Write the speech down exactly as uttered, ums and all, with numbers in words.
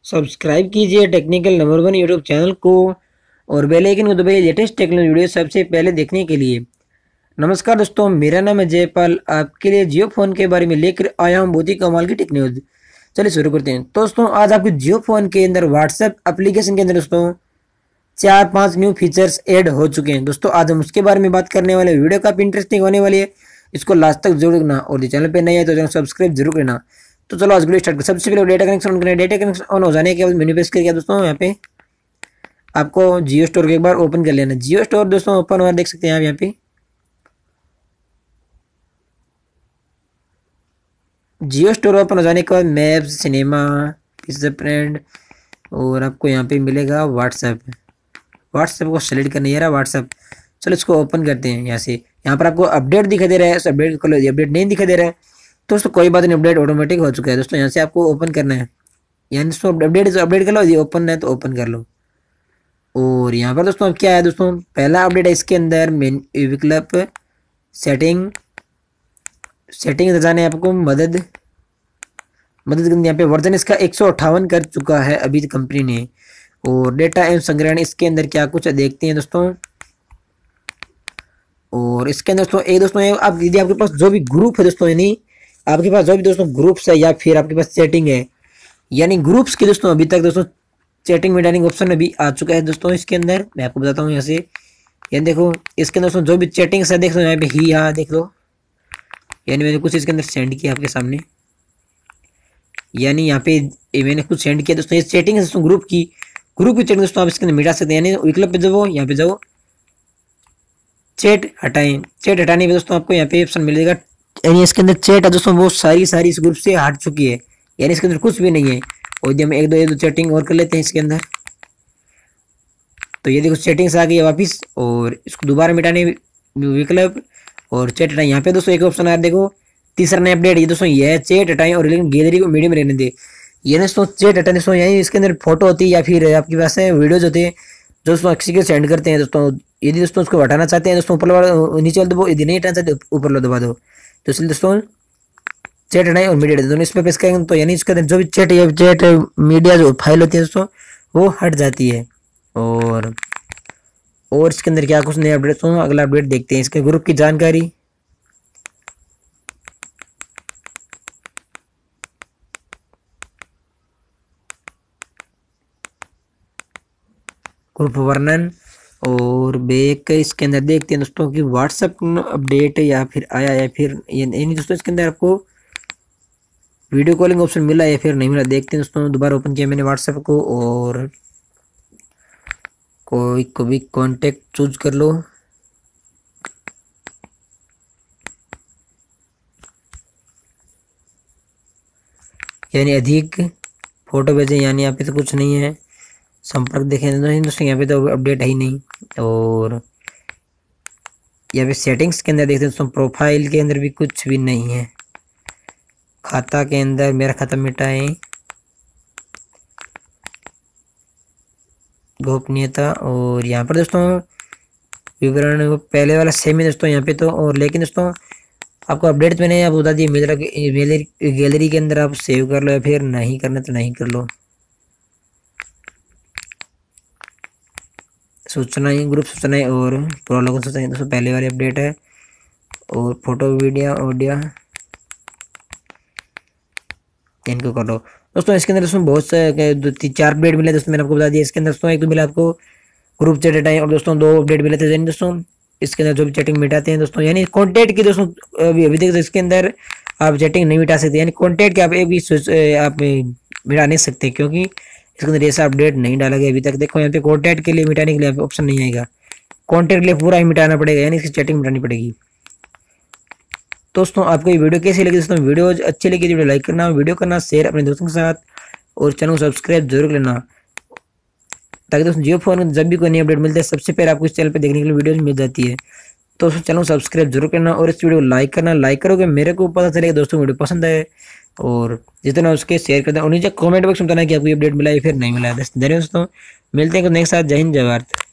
Subscribe कीजिए technical number one YouTube channel को और बेल आइकन को दबाइए लेटेस्ट टेक्नोलॉजी वीडियो सबसे पहले देखने के लिए। नमस्कार दोस्तों, मेरा नाम है जयपाल। आपके लिए जियो फोन के बारे में लेकर आया हूं बहुत ही कमाल की टेक्नोलॉजी। चलिए शुरू करते हैं। दोस्तों आज आपके जियो फोन के अंदर व्हाट्सएप एप्लीकेशन के अंदर दोस्तों चार पांच न्यू फीचर्स ऐड हो चुके हैं। दोस्तों आज हम उसके बारे में बात करने वाले हैं। वीडियो काफी इंटरेस्टिंग होने वाली है, इसको लास्ट तक जरूर देखना और जो चैनल पे नए है तो चैनल सब्सक्राइब जरूर करना। तो चलो आज वीडियो स्टार्ट कर। सबसे पहले डेटा कनेक्शन ऑन करें। डेटा कनेक्शन ऑन हो जाने के बाद मेन्यू प्रेस करके दोस्तों यहाँ पे आपको जियो स्टोर को एक बार ओपन कर लेना। जियो स्टोर दोस्तों ओपन हुआ देख सकते हैं आप यहाँ पे। जियो स्टोर ओपन हो जाने के बाद मैप्स, सिनेमा, पिज्जा फ्रेंड और आपको यहाँ पे मिलेगा व्हाट्सएप। व्हाट्सएप को सेलेक्ट करना है व्हाट्सएप। चलो इसको ओपन करते हैं यहाँ से। यहाँ पर आपको अपडेट दिखाई दे रहा है, अपडेट कर लो। अपडेट नहीं दिखाई दे रहा है दोस्तों कोई बात नहीं, अपडेट ऑटोमेटिक हो चुका है। दोस्तों यहाँ से आपको ओपन करना है, यानी दोस्तों अपडेट अपडेट कर लो। ये ओपन है तो ओपन कर लो। और यहाँ पर दोस्तों क्या है दोस्तों, पहला अपडेट है इसके अंदर मेन विकल्प सेटिंग सेटिंग जाने आपको मदद मदद करनी। यहाँ पे वर्जन इसका एक सौ अट्ठावन कर चुका है अभी कंपनी ने। और डेटा एवं संग्रहण इसके अंदर क्या कुछ देखते हैं दोस्तों। और इसके अंदर दोस्तों एक दोस्तों आप यदि आपके पास जो भी ग्रुप है दोस्तों, यानी आपके पास जो भी दोस्तों ग्रुप्स है या फिर आपके पास चैटिंग है, यानी ग्रुप्स की दोस्तों अभी तक दोस्तों चैटिंग मीटिंग ऑप्शन अभी आ चुका है दोस्तों इसके अंदर। मैं आपको बताता हूँ यहाँ से। ये देखो इसके अंदर दोस्तों जो भी चैटिंग्स है देख लो यहाँ पे ही हाँ देख लो, यानी मैंने कुछ इसके अंदर सेंड किया आपके सामने। यानी यहाँ पे मैंने कुछ सेंड किया दोस्तों। ये चैटिंग है दोस्तों ग्रुप की ग्रुप की चैटिंग दोस्तों आप इसके अंदर मिटा सकते हैं। यानी विकल्प पे जाओ, यहाँ पे जाओ चैट हटाएं। चैट हटाने पे दोस्तों आपको यहाँ पे ऑप्शन मिलेगा, यानी इसके अंदर चैट है दोस्तों वो सारी सारी इस ग्रुप से हट चुकी है, यानी इसके अंदर कुछ भी नहीं है। और यदि हम एक दो एक दो चैटिंग और कर लेते हैं इसके अंदर, तो ये देखो चैटिंग्स आ गई है वापिस। और इसको दोबारा मिटाने विकल्प और चैट हटाएं। यहाँ पे दोस्तों एक ऑप्शन आया देखो तीसरा नया अपडेट, ये दोस्तों ये चैट हटाएं और लेकिन गैलरी को मीडियम रहने दे। ये दोस्तों चैट हटाने दोस्तों यही इसके अंदर फोटो होती है या फिर आपके पास वीडियोज होते हैं जो दोस्तों किसी को सेंड करते हैं दोस्तों। यदि दोस्तों उसको हटाना चाहते हैं दोस्तों ऊपर वाला नीचे वाला दबो, यदि नहीं हटाना चाहते ऊपर वाला दबा दो। तो इसलिए दोस्तों चैट हटाएं और मीडिया दोनों इस पर प्रेस करेंगे तो यानी इसके अंदर जो भी चैट या चैट मीडिया जो फाइल होती है दोस्तों वो हट जाती है। और और इसके अंदर क्या कुछ नए अपडेट हो, अगला अपडेट देखते हैं। इसके ग्रुप की जानकारी, ग्रुप वर्णन और बेक इसके अंदर देखते हैं दोस्तों कि व्हाट्सएप अपडेट या फिर आया या फिर ये नहीं दोस्तों। इसके अंदर आपको वीडियो कॉलिंग ऑप्शन मिला या फिर नहीं मिला देखते हैं दोस्तों। दोबारा ओपन किया मैंने व्हाट्सएप को और कोई को भी कॉन्टेक्ट चूज कर लो। यानी अधिक फोटो भेजें, यानी यहाँ पे तो कुछ नहीं है। संपर्क देखें दोस्तों यहाँ पे तो अपडेट है ही नहीं। और यहाँ पे सेटिंग्स के अंदर देखते हैं दोस्तों प्रोफाइल के अंदर भी कुछ भी नहीं है। खाता के अंदर मेरा खाता मिटाएं, गोपनीयता और यहाँ पर दोस्तों विवरण पहले वाला सेम है दोस्तों यहाँ पे तो। और लेकिन दोस्तों आपको अपडेट मैंने आप बता दिए मेरा गैलरी के अंदर आप सेव कर लो या फिर नहीं करना तो नहीं कर लो। सूचनाएं ग्रुप सूचनाएं और प्रोलॉग सूचनाएं दोस्तों पहले वाली अपडेट है। और फोटो वीडियो ऑडियो इनको कर लो दोस्तों। इसके अंदर दोस्तों बहुत से दो तीन चार अपडेट मिले दोस्तों, मैंने आपको बता दिया। इसके अंदर दोस्तों एक तो मिला आपको ग्रुप चैट हटाएं और दोस्तों दो अपडेट मिले थे दोस्तों इसके अंदर जो भी चैटिंग मिटाते हैं दोस्तों, यानी कॉन्टैक्ट की दोस्तों अभी अभी तक इसके अंदर आप चैटिंग नहीं मिटा सकते। यानी कॉन्टैक्ट के आप एक भी आप मिटा नहीं सकते क्योंकि इसके अंदर ऐसा अपडेट नहीं डाला गया अभी तक। देखो यहाँ पे कॉन्टैक्ट के लिए मिटाने के लिए ऑप्शन नहीं आएगा, कॉन्टैक्ट के लिए पूरा ही मिटाना पड़ेगा, यानी इसकी चैटिंग मिटानी पड़ेगी। दोस्तों आपको ये वीडियो कैसी लगी दोस्तों, वीडियो अच्छी लगी तो लाइक करना, वीडियो करना शेयर अपने दोस्तों के साथ और चैनल को सब्सक्राइब जरूर करना ताकि दोस्तों जियो फोन जब भी कोई नई अपडेट मिलता है सबसे पहले आपको इस चैनल पे देखने के लिए वीडियो मिल जाती है। तो चैनल को सब्सक्राइब जरूर करना और इस वीडियो को लाइक करना। लाइक करोगे मेरे को पता चलेगा दोस्तों वीडियो पसंद आए और जितना उसके शेयर करना और नीचे कमेंट बॉक्स में बताना कि आपको अपडेट मिला है फिर नहीं मिला है। धन्यवाद दोस्तों, मिलते हैं नेक्स्ट साथ। जय हिंद जय भारत।